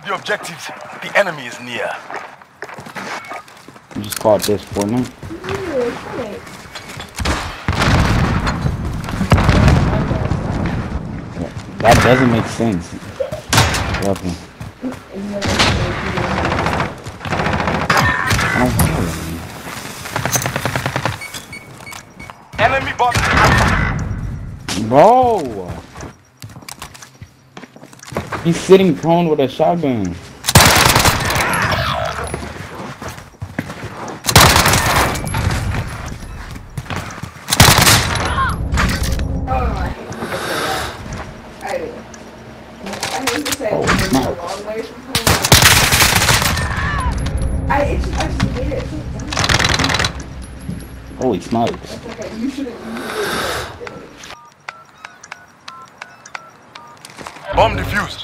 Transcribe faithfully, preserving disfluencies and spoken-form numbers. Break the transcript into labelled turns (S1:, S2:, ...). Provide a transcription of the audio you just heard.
S1: the objectives. The enemy is near.
S2: You just caught this for me. That doesn't make sense. Welcome. I don't have it.
S1: Enemy bot.
S2: Bro! He's sitting prone with a shotgun. Oh, smokes. Holy smokes.
S1: Bomb defused.